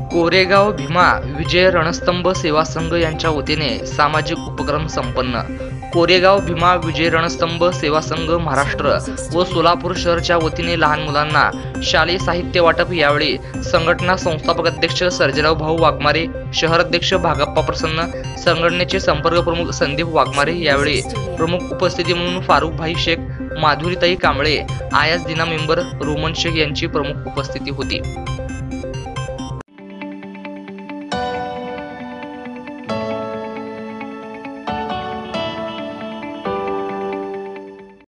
कोरेगाव भीमा विजय रणस्तंभ सेवा संघ यांच्या वतीने सामाजिक उपक्रम संपन्न। कोरेगाव भीमा विजय रणस्तंभ सेवा संघ महाराष्ट्र व सोलापूर शहरच्या वतीने लहान मुलांना शालेय साहित्य वाटप। यावेळी संघटना संस्थापक अध्यक्ष सर्जेराव भाऊ वाघमारे, शहर अध्यक्ष भागप्पा प्रसन्न, संघटनेचे संपर्क प्रमुख संदीप वाघमारे। यावेळी प्रमुख उपस्थिती म्हणून फारुख भाई शेख, माधुरीताई कांबळे, आयाज दिना मेंबर, रोमन शेख यांची प्रमुख उपस्थिती होती।